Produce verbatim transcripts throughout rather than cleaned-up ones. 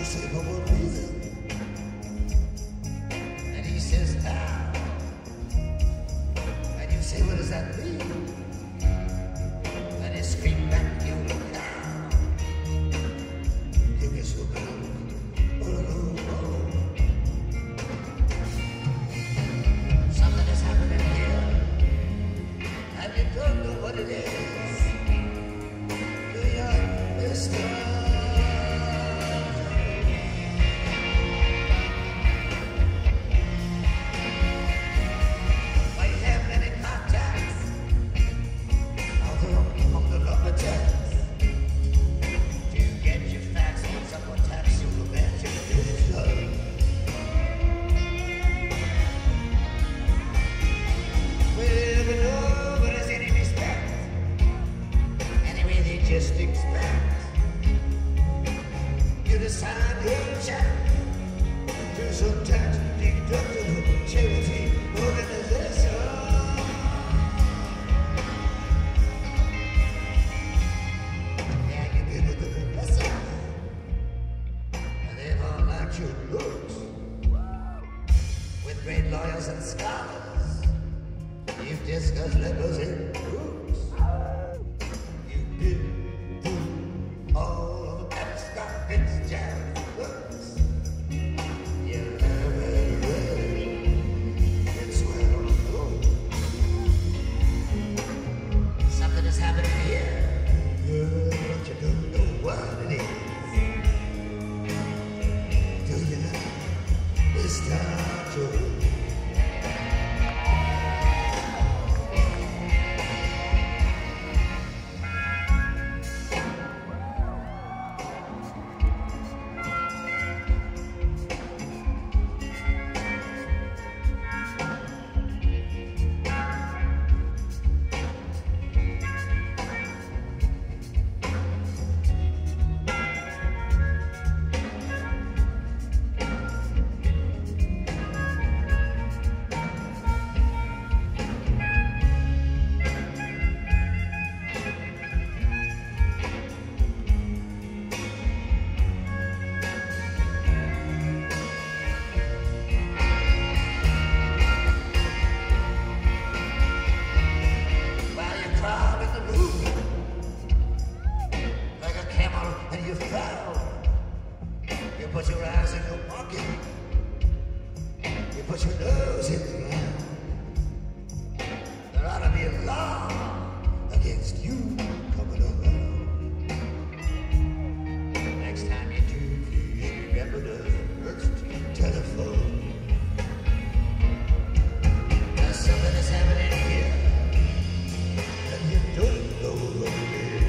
say for what reason? And he says, how? And you say, what does that mean? And he screamed back, you cow. You get so bad. Oh, oh, oh. Something is happening here. And you don't know what it is. Do you, mister? Just expect you decide your check to some tax deductible charity organization. Yeah, you've been with the professor, and they've all liked your looks. With great lawyers and scholars, you've discussed lepers and crooks. You've been all of that Scott Fitzgerald books. You never read it's well known. Something is happening here. Girl, but you don't know what it is. Do you know? Mister Joe. You fell. You put your eyes in your pocket. You put your nose in the ground. There ought to be a law against you coming around. Next time you do, please remember the first telephone. There's something that's happening here, and you don't know what it is.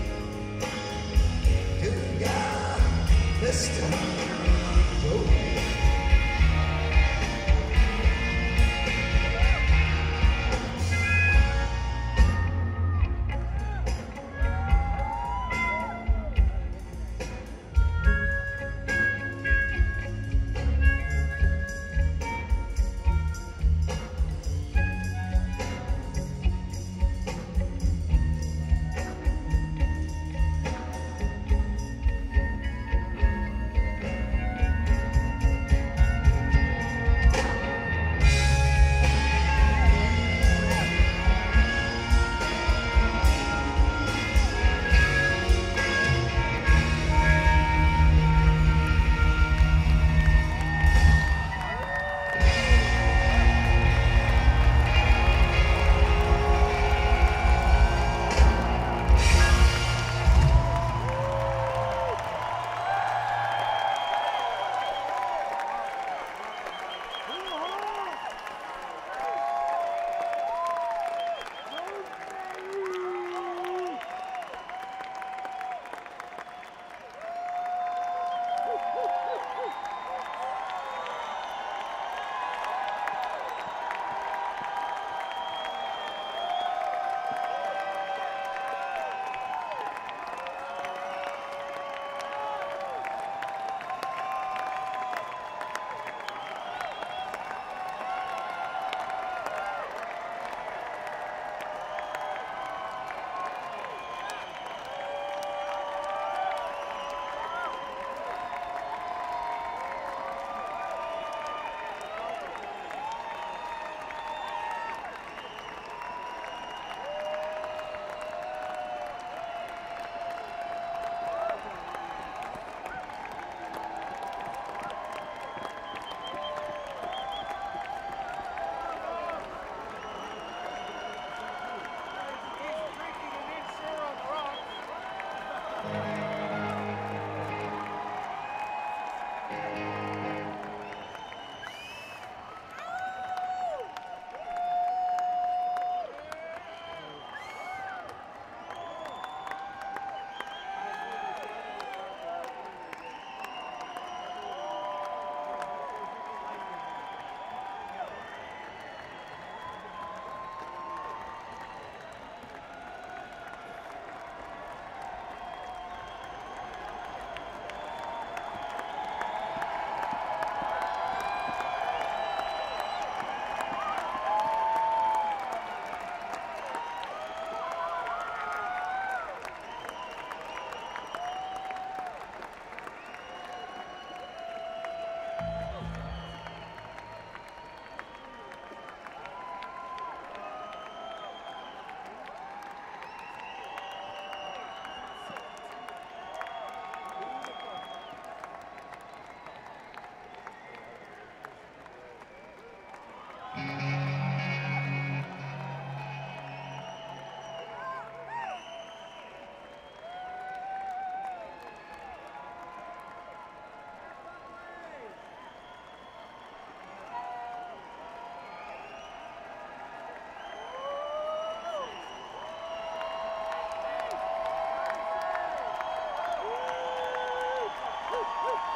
Mister Joe.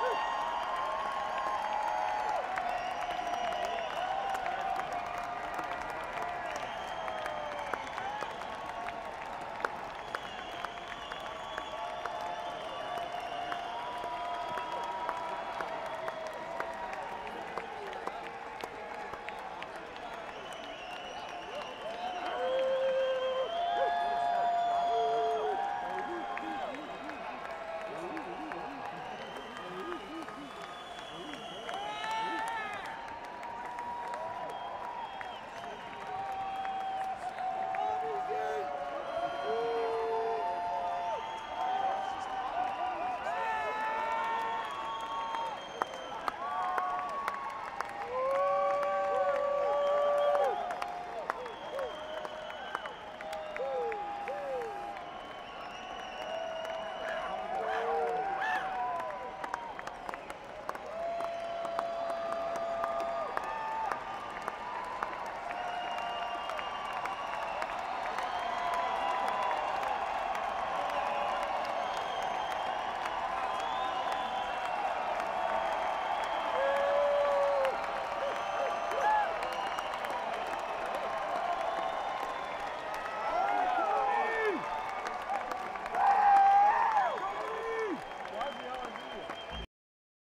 Woo!